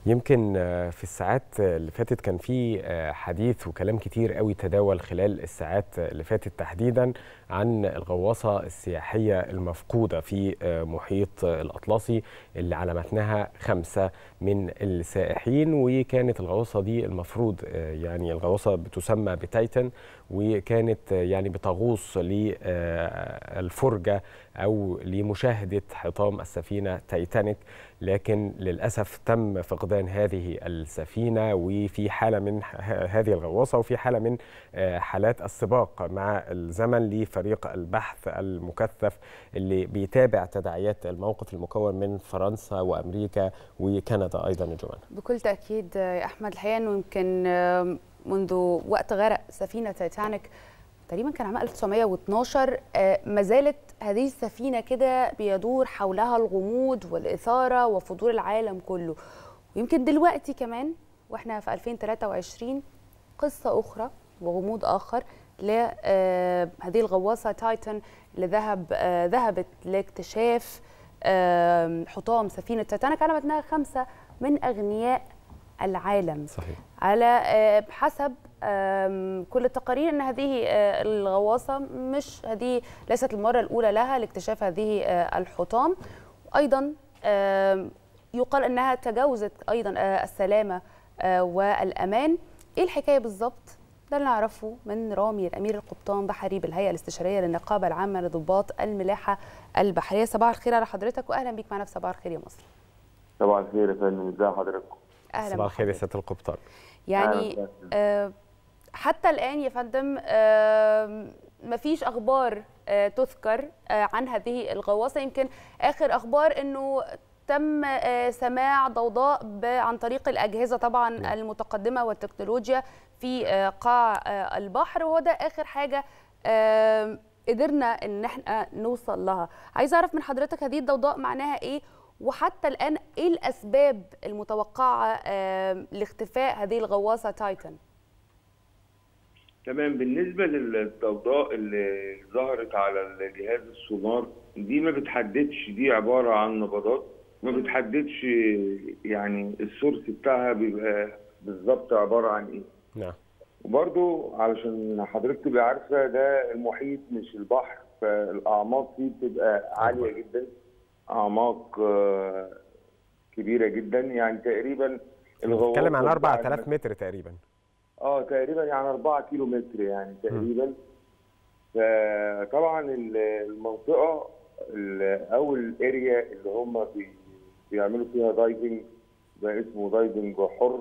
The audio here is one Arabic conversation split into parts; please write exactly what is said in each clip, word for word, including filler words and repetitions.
يمكن في الساعات اللي فاتت كان في حديث وكلام كتير قوي تداول خلال الساعات اللي فاتت تحديدا عن الغواصة السياحية المفقودة في محيط الأطلسي اللي على متنها خمسة من السائحين. وكانت الغواصة دي المفروض يعني الغواصة بتسمى بتايتن، وكانت يعني بتغوص للفرجة أو لمشاهدة حطام السفينة تايتانيك، لكن للأسف تم فقدان هذه السفينة وفي حالة من هذه الغواصة وفي حالة من حالات السباق مع الزمن لفريق البحث المكثف اللي بيتابع تداعيات الموقف المكون من فرنسا وأمريكا وكندا أيضا. جمال بكل تأكيد يا أحمد، الحقيقة أنه يمكن منذ وقت غرق سفينة تايتانيك تقريبا كان عام ألف وتسعمائة واثني عشر ما زالت هذه السفينة كده بيدور حولها الغموض والإثارة وفضول العالم كله. ويمكن دلوقتي كمان واحنا في ألفين وثلاثة وعشرين قصة أخرى وغموض آخر لهذه الغواصة تايتن اللي ذهب ذهبت لاكتشاف حطام سفينة تايتانيك على متنها خمسة من أغنياء العالم. صحيح. على حسب كل التقارير ان هذه الغواصه مش هذه ليست المره الاولى لها لاكتشاف هذه الحطام، ايضا يقال انها تجاوزت ايضا السلامه والامان. ايه الحكايه بالظبط؟ ده اللي نعرفه من رامي الامير القبطان بحري بالهيئه الاستشاريه للنقابه العامه لضباط الملاحه البحريه. صباح الخير على حضرتك واهلا بيك معنا في صباح الخير يا مصر. صباح الخير يا فندم، ازي حضرتك؟ اهلا. صباح الخير يا سياده القبطان. يعني آه حتى الآن يا فندم آه مفيش أخبار آه تذكر آه عن هذه الغواصة. يمكن آخر أخبار أنه تم آه سماع ضوضاء عن طريق الأجهزة طبعا م. المتقدمة والتكنولوجيا في آه قاع آه البحر، وهو ده آخر حاجة آه قدرنا أن احنا نوصل لها. عايز أعرف من حضرتك هذه الضوضاء معناها إيه، وحتى الآن إيه الأسباب المتوقعة آه لاختفاء هذه الغواصة تايتن؟ تمام. بالنسبة للضوضاء اللي ظهرت على جهاز السونار دي ما بتحددش، دي عبارة عن نبضات، ما بتحددش يعني السورس بتاعها بيبقى بالظبط عبارة عن ايه. نعم. وبرضو علشان حضرتك تبقى عارفة ده المحيط مش البحر، فالأعماق فيه بتبقى عالية جدا، أعماق كبيرة جدا، يعني تقريبا الغواصة بتتكلم عن أربعة آلاف متر تقريبا. اه تقريبا يعني أربعة كيلو متر يعني تقريبا. فطبعا المنطقه او الاريا اللي هم بيعملوا فيها دايفنج ده اسمه دايفنج حر.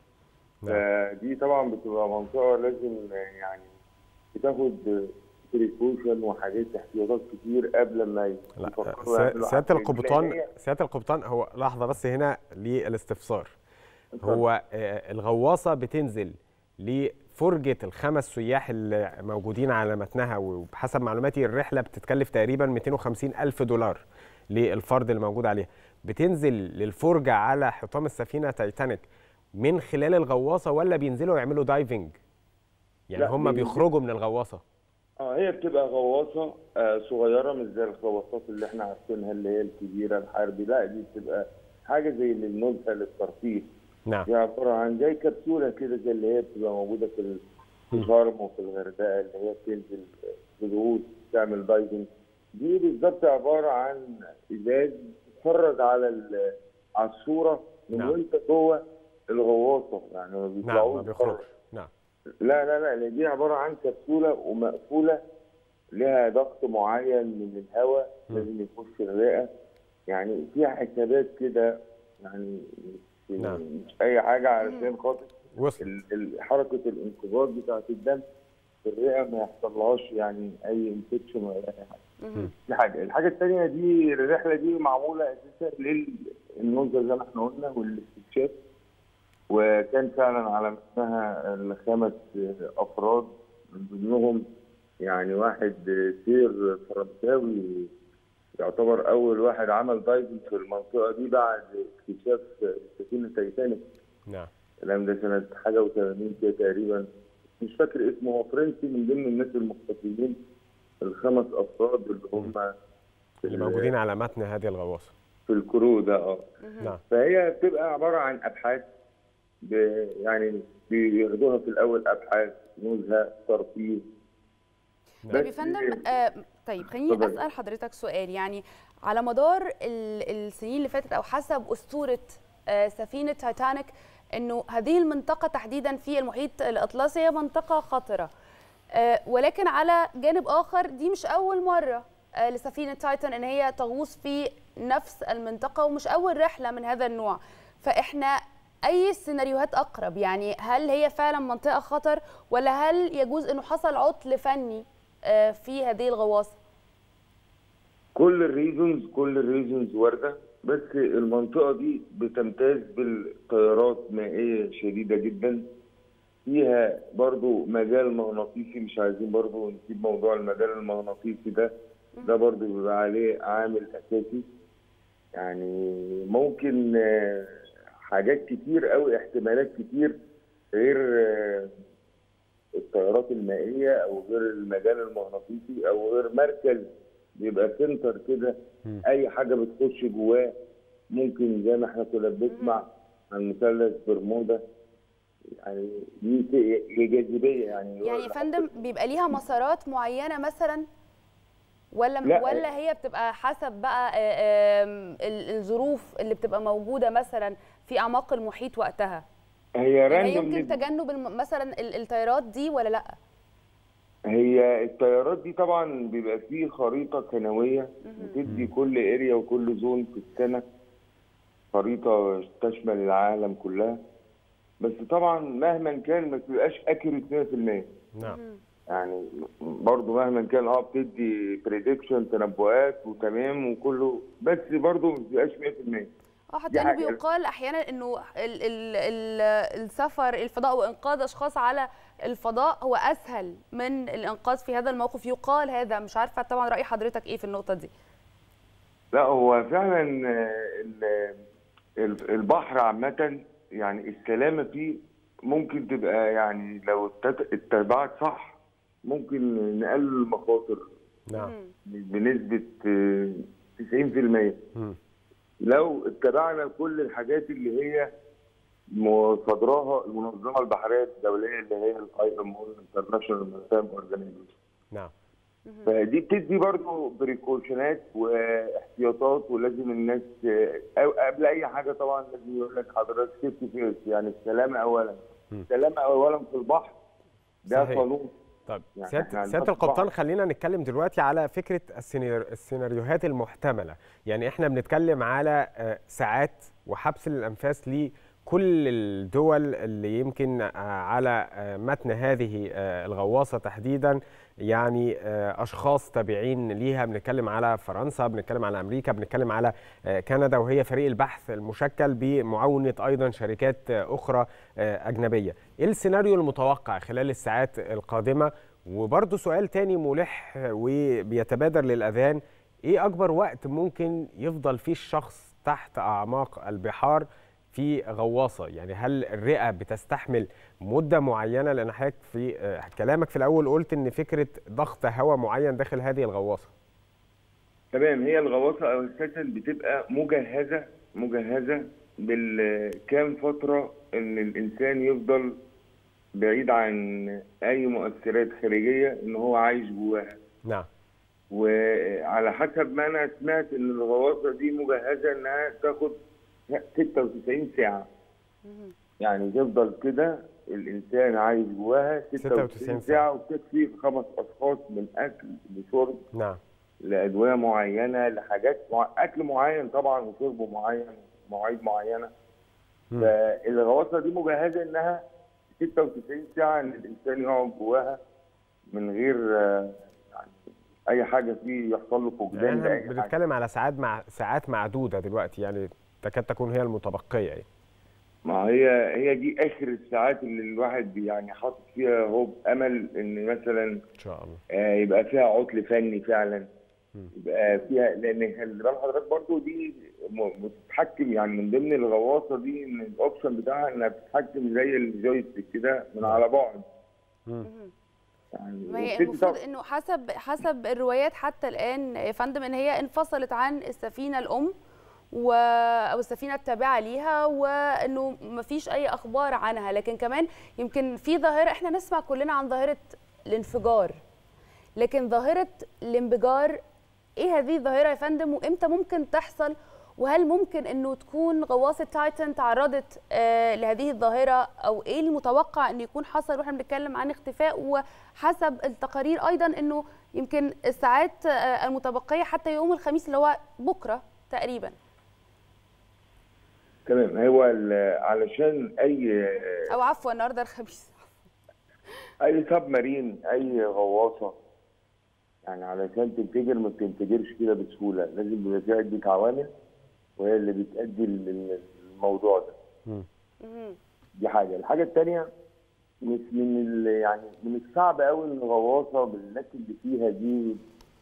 فدي طبعا بتبقى منطقه لازم يعني بتاخد بريكوشن وحاجات احتياطات كتير قبل ما يفكروا. سياده القبطان سياده القبطان هو لحظه بس هنا للاستفسار. هو الغواصه بتنزل لفرجة الخمس سياح اللي موجودين على متنها، وبحسب معلوماتي الرحلة بتتكلف تقريبا مئتين وخمسين ألف دولار للفرد اللي موجود عليها. بتنزل للفرجة على حطام السفينة تايتانيك من خلال الغواصة ولا بينزلوا يعملوا دايفنج؟ يعني هم بيخرجوا من الغواصة؟ اه هي بتبقى غواصة آه صغيرة مش زي الغواصات اللي احنا عارفينها اللي هي الكبيرة الحربي، لا دي بتبقى حاجة زي اللي بنقولها للترفيه. نعم. دي عبارة عن زي كبسولة كده زي اللي هي بتبقى موجودة في الشرم وفي الغردقة اللي هي بتنزل بغوص تعمل دايفنج. دي بالظبط عبارة عن إزاز بتتفرج على على الصورة من نعم. وأنت جوه الغواصة، يعني ما بيطلعوش. نعم ما بيخرجش. نعم. لا لا لا دي عبارة عن كبسولة ومقفولة لها ضغط معين من الهواء لازم يخش الرئة، يعني فيها حسابات كده يعني نعم. مش اي حاجه علشان خاطر حركه الانقباض بتاعه الدم في الرئه ما يحصلهاش يعني اي انفكشن ولا اي حاجه. دي حاجه. الحاجه الثانيه دي الرحله دي معموله اساسا للنظر زي ما احنا قلنا والاستكشاف، وكان فعلا على متنها الخمس افراد من ضمنهم يعني واحد سير فرنساوي يعتبر أول واحد عمل دايفنج في المنطقة دي بعد اكتشاف سفينة تايتانيك. نعم. الكلام ده سنة حاجة وثمانين كده تقريبا، مش فاكر اسمه، هو فرنسي من ضمن الناس المختفيين الخمس أفراد اللي هم اللي موجودين على متن هذه الغواصة. في الكرو ده. اه نعم. فهي بتبقى عباره عن ابحاث، يعني بياخدوها في الاول ابحاث نزهه ترفيه. طيب يا فندم، آه طيب خليني طبعا. اسال حضرتك سؤال. يعني على مدار السنين اللي فاتت او حسب اسطوره آه سفينه تايتانيك، انه هذه المنطقه تحديدا في المحيط الاطلسي هي منطقه خطره، آه ولكن على جانب اخر دي مش اول مره آه لسفينه تايتان ان هي تغوص في نفس المنطقه، ومش اول رحله من هذا النوع. فاحنا اي السيناريوهات اقرب؟ يعني هل هي فعلا منطقه خطر، ولا هل يجوز انه حصل عطل فني في هذه الغواصه؟ كل الريزونز كل الريزونز وارده، بس المنطقه دي بتمتاز بالتيارات مائيه شديده جدا، فيها برضو مجال مغناطيسي، مش عايزين برضو نسيب موضوع المجال المغناطيسي ده، ده برضو بيبقى عليه عامل اساسي. يعني ممكن حاجات كتير قوي، احتمالات كتير غير التيارات المائيه او غير المجال المغناطيسي او غير مركز بيبقى سنتر كده، اي حاجه بتخش جواه ممكن، زي ما احنا كنا بنسمع عن مثلث برمودا، يعني دي جاذبيه. يعني يعني يا فندم بيبقى ليها مسارات معينه مثلا، ولا لا. ولا هي بتبقى حسب بقى الظروف اللي بتبقى موجوده مثلا في اعماق المحيط وقتها؟ هي يعني يمكن تجنب مثلا التيارات دي ولا لا؟ هي التيارات دي طبعا بيبقى فيه خريطه سنويه بتدي كل اريا وكل زون في السنه خريطه تشمل العالم كلها، بس طبعا مهما كان ما بتبقاش اكيوريت مية في المية. نعم. يعني برضه مهما كان اه بتدي بريدكشن تنبؤات وتمام وكله، بس برضه ما بتبقاش مية في المية. اه حتى انه بيقال احيانا انه ال ال ال السفر الفضاء وانقاذ اشخاص على الفضاء هو اسهل من الانقاذ في هذا الموقف، يقال هذا. مش عارفه طبعا راي حضرتك ايه في النقطه دي؟ لا هو فعلا البحر عامه يعني السلامه فيه ممكن تبقى، يعني لو اتبعت صح ممكن نقلل المخاطر. نعم. بنسبه تسعين في المية. لو اتبعنا كل الحاجات اللي هي مصادراها المنظمه البحريه الدوليه اللي هي الاي ام او انترناشونال ماريتايم اورجانيزيشن. نعم. فدي بتدي برضه بريكوشنات واحتياطات، ولازم الناس قبل اي حاجه طبعا لازم يقول لك حضرتك سيفتي فيرست، يعني السلامه اولا. السلامه اولا في البحر ده قانون. طيب يعني سياده سياده القبطان، خلينا نتكلم دلوقتي على فكره السيناريوهات المحتمله. يعني احنا بنتكلم على ساعات وحبس الانفاس لكل الدول اللي يمكن على متن هذه الغواصه تحديدا، يعني اشخاص تابعين ليها. بنتكلم على فرنسا، بنتكلم على امريكا، بنتكلم على كندا، وهي فريق البحث المشكل بمعاونه ايضا شركات اخرى اجنبيه. ايه السيناريو المتوقع خلال الساعات القادمه؟ وبرضه سؤال تاني ملح وبيتبادر للاذهان، ايه اكبر وقت ممكن يفضل فيه الشخص تحت اعماق البحار في غواصه؟ يعني هل الرئه بتستحمل مده معينه؟ لان حضرتك في كلامك في الاول قلت ان فكره ضغط هواء معين داخل هذه الغواصه. تمام. هي الغواصه اساسا بتبقى مجهزه مجهزه بالكام فتره ان الانسان يفضل بعيد عن اي مؤثرات خارجيه، ان هو عايش جواها. نعم. وعلى حسب ما انا سمعت ان الغواصه دي مجهزه انها تاخد ستة وتسعين ساعة. يعني تفضل كده الانسان عايش جواها ستة وتسعين ساعة، وبتكفي خمس اشخاص من اكل لشرب. نعم. لادويه معينه، لحاجات مع... اكل معين طبعا، وشرب معين، مواعيد معينه. مم. فالغواصه دي مجهزه انها ستة وتسعين ساعة ان الانسان يقعد جواها من غير يعني اي حاجه فيه يحصل له فقدان. يعني بنتكلم على ساعات مع ساعات معدوده دلوقتي، يعني تكاد تكون هي المتبقيه. يعني ما هي هي دي اخر الساعات اللي الواحد يعني حاطط فيها هوب امل ان مثلا ان شاء الله آه يبقى فيها عطل فني فعلا. م. يبقى فيها، لان خلي بال حضرتك برضه دي بتتحكم، يعني من ضمن الغواصه دي ان الاوبشن بتاعها انها بتتحكم زي الجويستيك كده من على بعد. يعني ما هي المفروض انه حسب حسب الروايات حتى الان يا فندم ان هي انفصلت عن السفينه الام، او السفينه التابعه ليها، وانه ما فيش اي اخبار عنها. لكن كمان يمكن في ظاهره احنا نسمع كلنا عن ظاهره الانفجار، لكن ظاهره الانفجار ايه هذه الظاهره يا فندم، وامتى ممكن تحصل؟ وهل ممكن انه تكون غواصه تايتان تعرضت آه لهذه الظاهره، او ايه المتوقع انه يكون حصل واحنا بنتكلم عن اختفاء؟ وحسب التقارير ايضا انه يمكن الساعات آه المتبقيه حتى يوم الخميس اللي هو بكره تقريبا. تمام. هو علشان اي او عفوا النهارده الخميس اي سب مارين، اي غواصه يعني علشان تنفجر ما بتنفجرش كده بسهوله، لازم يبقى فيها عده عوامل وهي اللي بتأدي الموضوع ده. مم. دي حاجه. الحاجه الثانيه مش من يعني من الصعب قوي ان الغواصه بالناس اللي فيها دي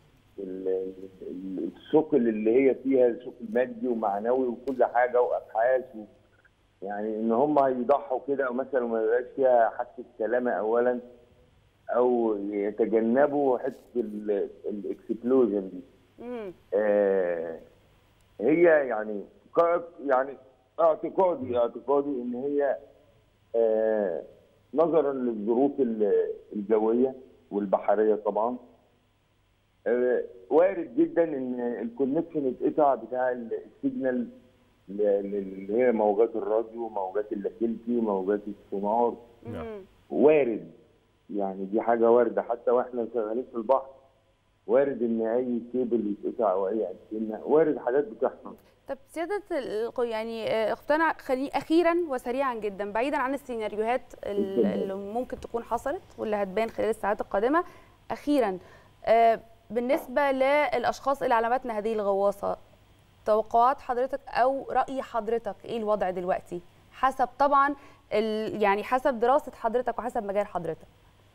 الثقل اللي هي فيها، ثقل مادي ومعنوي وكل حاجه وابحاث و يعني ان هم يضحوا كده، او مثلا ما يبقاش فيها حادثه سلامه اولا، او يتجنبوا حته الاكسبلوجن دي. آه هي يعني يعني اعتقادي اعتقادي ان هي آه نظرا للظروف الجويه والبحريه طبعا آه وارد جدا ان الكونكشن يتقطع بتاع السيجنال اللي هي موجات الراديو، موجات اللاسلكي، موجات السونار. وارد يعني، دي حاجه وارده حتى واحنا شغالين في البحر، وارد ان اي كيبل يتقطع او اي انتنه، وارد حاجات بتحصل. طب سياده يعني اختنا، خليني اخيرا وسريعا جدا بعيدا عن السيناريوهات اللي ممكن تكون حصلت واللي هتبان خلال الساعات القادمه، اخيرا بالنسبه للاشخاص اللي على متن هذه الغواصه، توقعات حضرتك او راي حضرتك ايه الوضع دلوقتي حسب طبعا يعني حسب دراسه حضرتك وحسب مجال حضرتك؟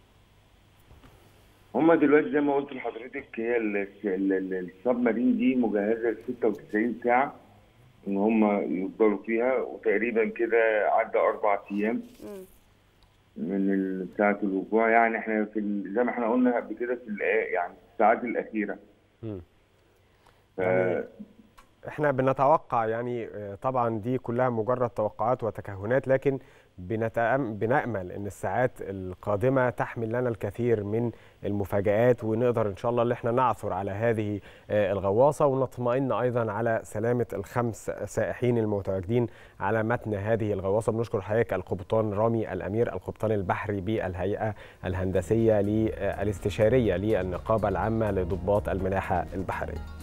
هما دلوقتي زي ما قلت لحضرتك هي السب مارين دي مجهزه ل ستة وتسعين ساعه ان هما يفضلوا فيها، وتقريبا كده عدى اربع ايام من ساعه الوقوع. يعني احنا في زي ما احنا قلنا قبل كده في يعني الساعات الاخيره. ف... يعني احنا بنتوقع يعني طبعا دي كلها مجرد توقعات وتكهنات، لكن بنتأم بنأمل ان الساعات القادمه تحمل لنا الكثير من المفاجآت، ونقدر ان شاء الله ان احنا نعثر على هذه الغواصه، ونطمئن ايضا على سلامه الخمس سائحين المتواجدين على متن هذه الغواصه. بنشكر حضرتك القبطان رامي الامير، القبطان البحري بالهيئه الهندسيه الاستشاريه للنقابه العامه لضباط الملاحه البحريه.